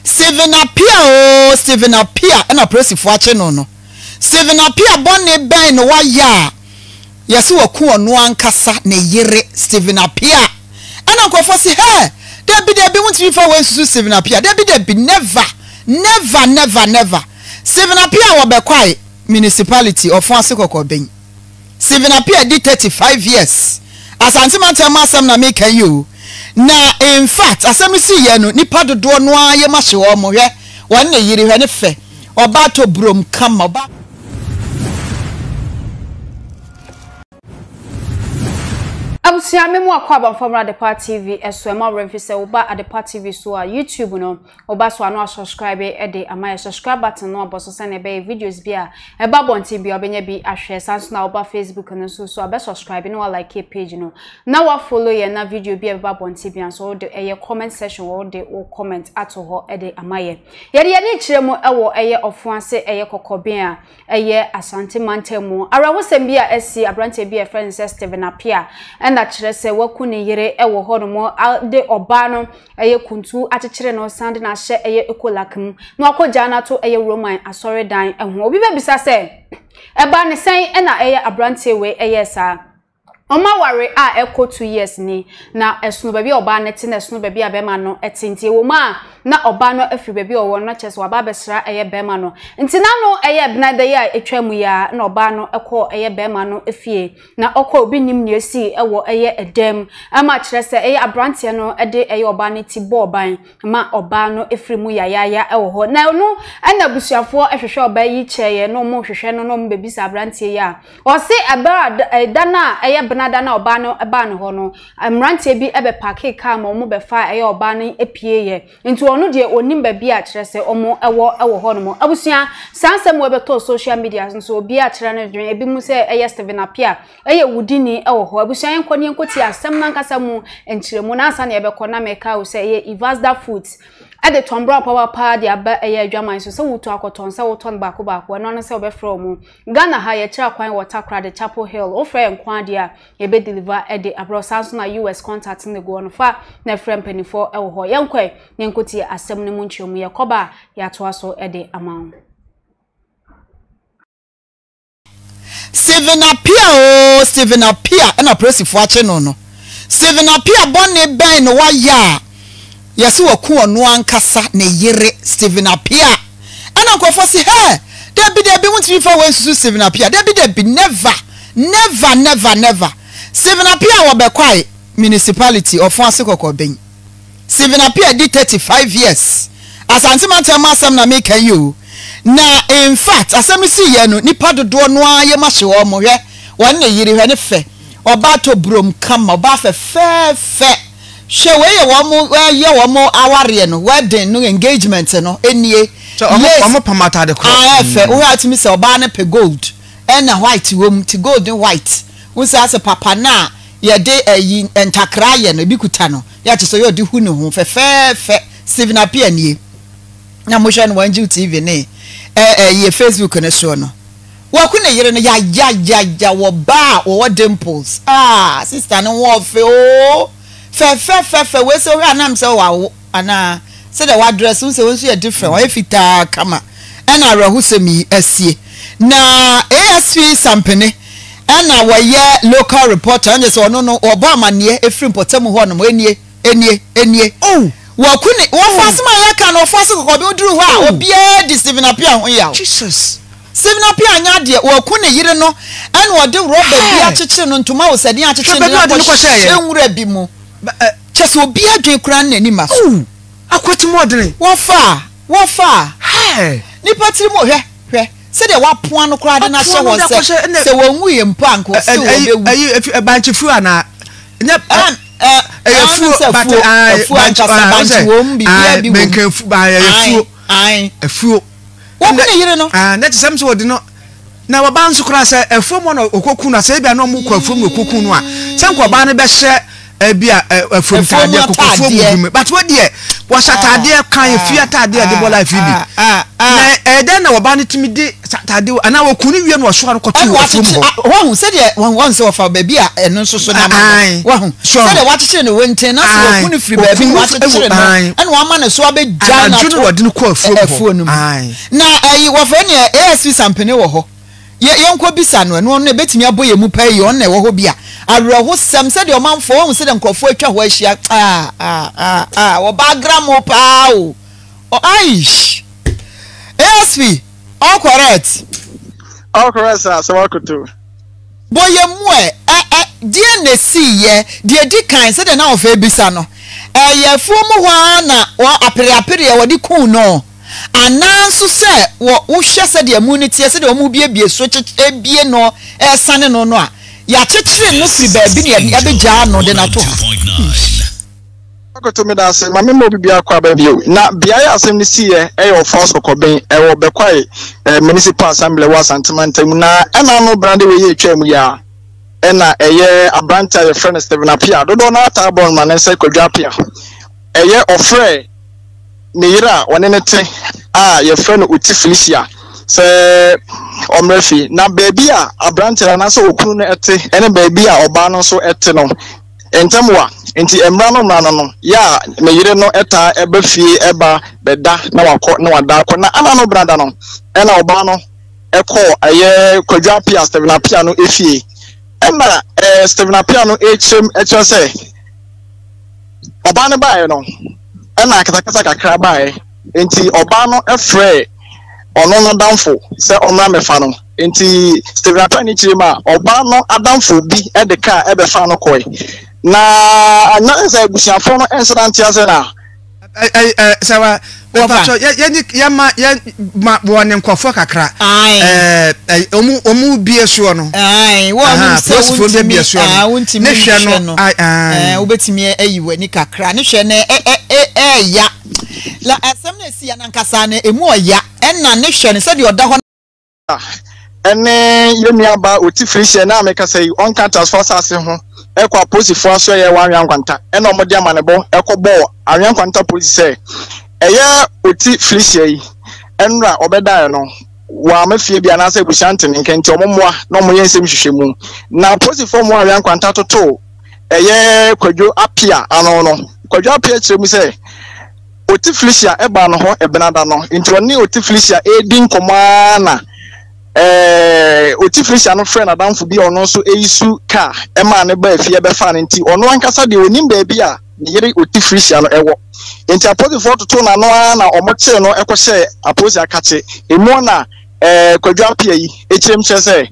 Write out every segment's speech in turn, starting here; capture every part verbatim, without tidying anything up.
Steven Apia o Steven Apia na presi fo ache no no Steven Apia bonne ben no wa ya yesi waku ono ankasa na yere Steven Apia ana nkofo si he Debi debi won't fa we susu Steven Apia debi debi never never never never Steven Apia wo be kwai municipality of Fonse Kokoben Steven Apia did thirty-five years asante mantem asem na make you na in fact asem si ye no nipa dodo no aye ma hye wo mo hwe won na yiri hwe ne fe oba to brom kama oba Abusia memu akwa ban formula the part T V eso e ma remfi se oba at the part T V so a YouTube no oba so ano subscribe e de ama subscribe button no obo so se na be videos bia e ba bonti bia obenya bi ahwe sanso na oba Facebook no so so abe subscribe no like page no na wa follow ye na video bia ba bonti bia so de e comment section wo de o comment ato ho e de ama ye ye de ye ni kiremu e wo e ye ofuanse e ye kokobia e ye asante mantemu ara wo sem bia esi abrante bia friends Steven Apia na kire se waku ne yire e wo hono de oba no eye kuntu akekere no sande na hye eye ekolakum na akogya na to eye roman asore dan eho obi be bisa se e ba ne sen e na eye abrante we eye sa Oma ware a eko two years ni na esunu baby oba neti na esunu baby abema no etinti wo ma na oba no afri baby owo no chese oba besra eye bema no nti na no eye bna de ya etwamu ya na oba no eko eye bema no efie na okọ obi nim ne esi ewo eye edem ama kire se eye abrante no ede eye oba ne ti bo oban ma oba no efri mu ya ya ya ewo ho na no ana busuafo ehwehwe oba yi cheye no mo hwehwe no no mbebi sa abrante ya o se aba dana eye nada na oba no eba no ho no amrante bi ebe parke car ma omo be fa eye oba no epie ye nti onu de onim ba bi a kire se omo ewo ewo ho no mo abusua sansem we be to social media so obi a kire no dwen ebi mu se eye Steven Apia eye wudini ewo ho abusua yenkoni yenkoti asem na nkasa mu enchire mu na asa na ebe kona meka wo se eye Ivasda Foods at the Tombra Power Party aba eye adwaman so se wuto akoton se wuton baako baako no no se obefro mu Ghana ha ye kira kwan water cra the Chapel Hill o frɛ nkwan dia ye be deliver e de abro sanso na U S contact ne go no fa na frɛ mpanifo e wo ho yenkɔ yenkoti asɛm ne mu nkyeremu ye kɔba ya to aso e de amawo Steven Apia o Steven Apia na presi fo ache no no Steven Apia bonne ben no wa ya yesi waku ono ankasa na yere Steven Apia ana nkofo si he debi debi won't fa we susu Steven Apia debi debi never never never never Steven Apia wo be kwai municipality of Fonse Kokoben Steven Apia did thirty-five years asante mantem asem na make you na in fact asem si ye no nipa dodo no aye ma hye wo mo hwe won na yiri hwe ne fe oba to brom kama oba fe fe fe she we ye wo mo ye wo mo aware no wedding no engagement no enie so omo omo pamata de ko ah fe wo atimi se oba na pe gold and na white wo ti gold and white wo se ase papa na ye de ayi entakra ye no bi kuta no ya che so ye de hu ne ho fe fe fe Steven Apia nie na mo hwe no wanju T V ne eh eh ye Facebook ne so no waku ne yire no ya ya ya ya wo ba wo dimples ah sister no wo fe o fe fe fe fe we so anam se wa ana se the wa dress we so so different wa fita kama ana rahusemi asie na A S V sampene ana wa ye local reporter anje so no no obo amane efrim potem ho no enie enie enie oh waku ne wo fasema ya ka no fase kokobe oduru ho a obi e di Steven Apia ho ya Jesus Steven Apia anya de waku ne yire no ana wo de rubber bi akekere no ntoma wo sade akekere no enwura bi mu chese obi adwen kran na nima oh akwati modere wo fa wo fa hey nipa tiri mo hwe hwe se de wa poa no kra de na hye wo se se wo nwu ye mpa anko se wo bewu ayi banchifu ana nya eh eh fu but fu anka banchi wo mbi bia bi wo menkefu ba ya fu ai efu wo ku ne yire no ah na tsem so de no na wa ban so kra se efu mo no okoku na se bia no mo kwa efu mo okoku no a se nko ba ne be hye ebia efu tade kokofu mo but what there was atade kan efi atade de bola fi bi na eh then na oba ne timi di satade ana wo kunu wie no so akoto wo afum ho wo hu se de won se wo fa ba bi a eno so so na ma wo hu se de wa chechire no wenten na se wo kunu free ba bi wa chechire no ana wa ma ne so abeja na to wo de no ko afum ho na ayi wo fa ne A S V sampene wo ho ye yenko bisa no eno no betimi aboye mu pa yi on na wo ho bia awerɛho sɛm sɛ deɛ ɔmanfo wɔn sɛ deɛ nkurɔfoɔ atwa hɔ ahyia ah ah ah ah wɔ background mo paa o aish A S V all correct all correct sir so wakoto boye mu e eh die na si ye die di kan sɛ deɛ na ɔfa bisa no eh yɛ fu mu hɔ na wɔ apere apere yɛ wɔde kun no ananso sɛ wɔ wo hwɛ sɛ deɛ mu ne tie sɛ deɛ ɔmu biebie so ebie no eh sane no no a ya chechire no free baby ne ya beja no de na to akoto me da se ma me mo bibia kwa ba bio na bia ya asem ni si e e yo force koben e wo bekwai municipal assembly wa santimantam na ena no brande we ye twam ya e na eye abranta ye friend Steven Apia dodo na ata bon ma ne se kwadwa apia eye ofre ne yira wone ne te a ye friend uti Felicia se omrefi na baby a abrante na so okunu no ete ene baby a oba no so ete no entamwa enti emra no mra no ya me yire no eta eba fie eba beda na wakọ na wada akọ na ana no brada no ena oba no ekọ aye kwadwa Apia Steven Apia no efie ena eh Steven Apia no echem echo se oba no bae no ena akatakata kakra bae enti oba no efre ono no damfo se omra mefa no enti Steven Apia ni chirima oba no adamfo bi e de ka e be fa no koi na anya se busiafo no ensantia se na eh eh sawa wo pacho ye ni ya ma ya ma wo ne nkofo kakra eh omu omu bie so no ai wo mu se wo de bie so no ne hwe no eh wo betimi ayi wani kakra ne hwe ne eh eh eh ya la asem na si ya nankasa na emu oya enna ne hwe ne se de oda ho ene yemi aba oti Felicia na ameka sei on can transfer sase ho ekwa posifo aso ye wa anwan kwanta ena omode amanebo ekobo anwan kwanta police say eye oti Felicia yi enra obeda no wa mafie bia na se bushante nkenti omommoa na omoye nsem hwehwemu na posifo mo anwan kwanta toto eye kwadwo Apia ano no kwadwo Apia kiremu say oti Felicia eba no ho ebenada no intoni oti Felicia edi nkoma na eh oti Felicia no friend adamfo bi ono so eisu ka e ma ne ba afie be fa nti ono ankasa de onim ba bi a ne yere oti Felicia no ewo nti apozi foto to na no na omoche no ekwohye apozi akache emu na eh kwadwa Apia yi echirem chese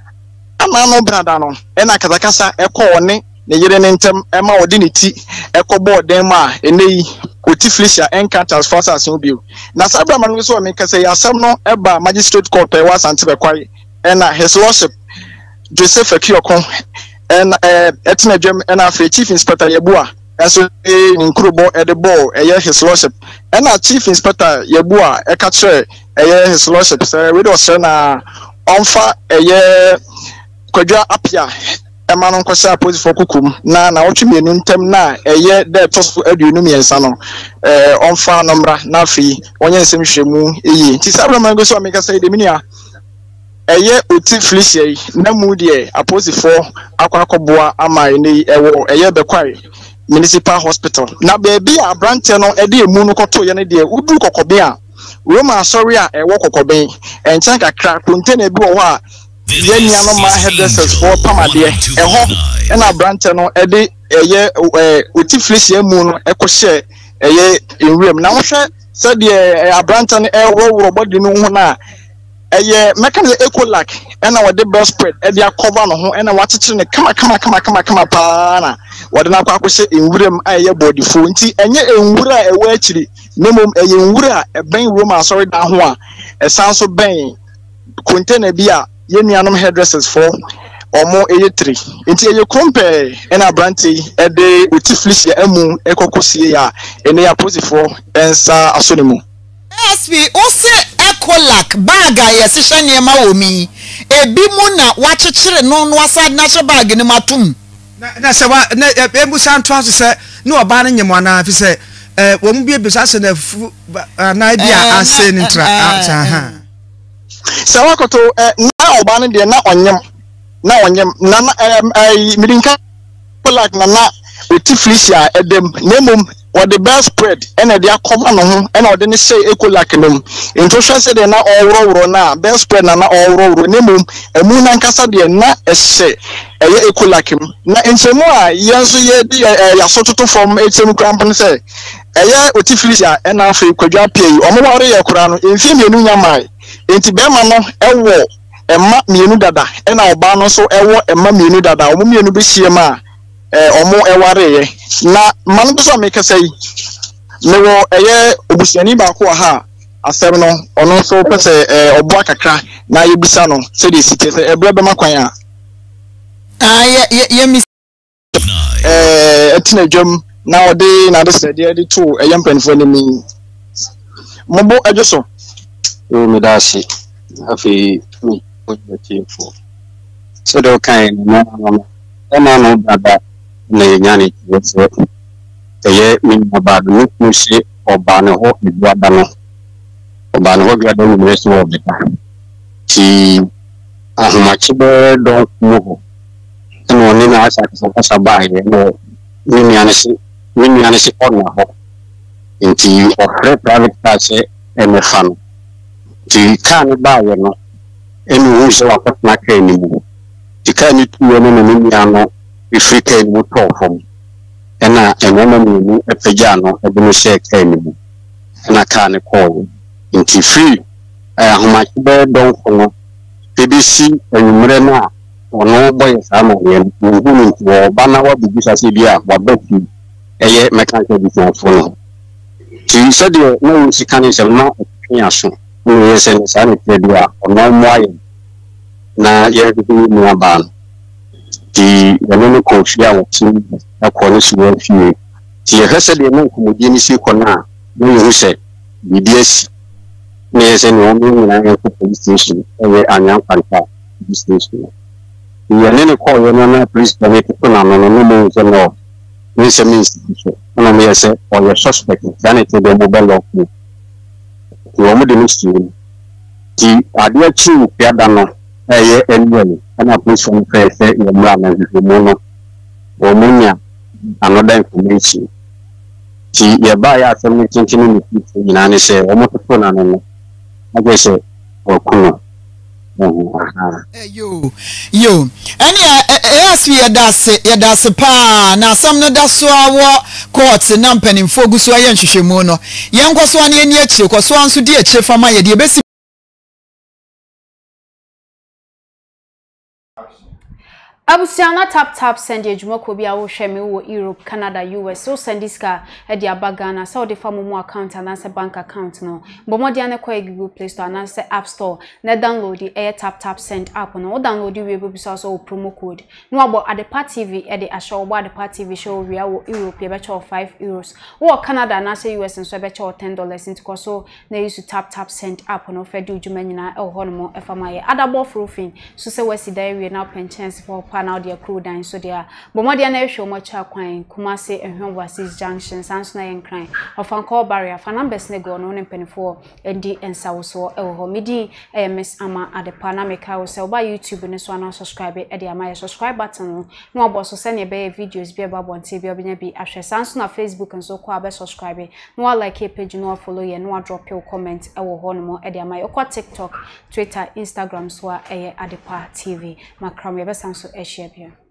ama no brada no e na katakasa ekọ one ne yere ne ntem e ma odi ne ti ekọbo den ma eneyi oti Felicia encounters forces in bio na sabra manu so me kase ya sam no eba magistrate court e wa sante be kwai na his lordship Joseph Akiokon en eh etna dwem na fa chief inspector Yebua eso e nkrubo e de ball e his lordship na chief inspector Yebua e ka kire e his lordship say we do say na onfa e Kwadwa Apia ema no nkwasa aposifo kukum na na wotwe mienu ntem na eye de toso aduonu miensa no eh onfa nomra na afi onye nsem hwemu eyi nti sabra mango so ameka say de minia eye oti Felicia yi na mu de aposifo akwa akoboa ama eni ewo eye bekwai municipal hospital na beebi a branche no ede emu no koto ye ne de udu kokobe a Roma sorry a ewo kokobe enchan kakra container bi wo ho a yeni ano ma headressers for pamade eho na branche no ede eye oti Felicia mu no ekohye eye enwem na wo hwe se de abranche no eworo body no ho na eye mechanical ecolac na wo de bell spread e de cover no ho na wachichire ne kama kama kama kama kama pa na wo de na kwa akohye enwurem aye body fo nti enye enwura ewo achiri nemom eye enwura eben Roma sorry da ho a esanso ben container bi a yenianom hairdressers for omo eye three enti eye kompe ena branti e de oti Felicia emu ekokosie ya ene ya posifo ensa asonemu S P ose ecolac bag a yesehye niema wo mi ebi mu na wachechire no no aside na hye bag ni matum na na se wa na emu santo aso se na oba na nyemo na fi se eh wo mu bi ebisa se na fu na bia ase ni tra ha so wakoto na oba no de na onyem na onyem na eh midinka like na na oti Felicia edem nemum or the best spread and they are common no and or then say ecolak num into say de na owro na best spread na na owro nemum emu na nkasa de na ehye eye ecolak na nsemu a yenso ye de ya sototo from etem cramp say eye oti Felicia and afi kwadwa pay omo wore ye kura no emfi mienu nyamai enti be ma no ewo emma mienu dada e na oba no so ewo emma mienu dada omo mienu be hie ma eh omo eware ye na manu so make say mewo eye obusiani ba ko ha asem no ono so pese eh obo akakra na yebisa no se de sike se ebre be makwan a ah ye ye mi eh etina dwam na ode na de se de de to eye mpanfo ni mi mobo adwoso o mi da si afi mi o je tiefo so do kan na na na no baba na nyane tiefo eye mi mabadu no se oba ne ho eduada no oba ne ho eduada no me so obita ti ahomachi be don mo no ni na asa so asa ba ye no ni ni anesi ni ni anesi ona ho nti ofre private class e me fan ti kan ba ye no enu hu se wa patna kan ni mu ti kan ni tu no no ni ano ifrika ni mu to fom ena enoma ni epeja no ebe no share kan ni mu ena kan ni ko nti free ahomachi be don ko no B C enumre na ono boy sama ye ngun wo bana wa bugisa se bia wa beti eye mechanical design phone ti said you no sikani se na yaso no ye se sa ni bia ono moye na ye bi ni aban ti eno no ko fia wo ti akọ ni suwo fie ti ye hese de no ko mudi ni si ko na no ye se bibiasi ni ye se no mi na ye ko police station eye anyan kwanta police station ya nene ko yo na police permit ko na no no mo se no ni se institution na me se o your suspect dan te de mobile of you wo mo de ni stu ti ade chi ya da no eye annually na police from fair say yo mra na mo no wo mo nya another information ti ye ba ya asem ni chinchin ni ni na ne se wo mo to na no no agwe se o kuno yo yo any yes we yadase yadase pa na asam no da so awo court na mpanimfo gu so aye nhwehwemu no yenko so ane ani akire ko so anso di akire fama ye de besi Abusiana tap tap send ye jumako bi a wo hwe me wo Europe, Canada, U S. So send this car e dia bagana so de fa mo account and answer bank account no. Bomodia na kwa Google Play Store and answer App Store. Na download the air tap tap send app no. Download the we so so promo code. No about Adepa T V e de asho about Adepa T V show we wo Europe ye be cho five euros. Wo Canada na say U S so be cho ten dollars into ko so na use to tap tap send app no fe di ujuma nyina e ho no mo e fa maye. Adabo roofing so say we si die we na pen chance for now their crew down so there bomodia na ehwe mo cha kwan kuma se ehwe wasis junction sans na yen kran ofan call barrier fa numbers ne go no ne penifo endi ensawo so e ho midi eh miss ama Adepa na meka wo se oba YouTube ne so na subscribe e de ama subscribe button no abo so se ne be videos bi eba bonte bi obenya bi ahwe sans na Facebook nso ko abe subscribe no like page no follow ye no drop your comment e wo ho no mo e de ama ko TikTok Twitter Instagram so e Adepa T V makram ye be sans so share here.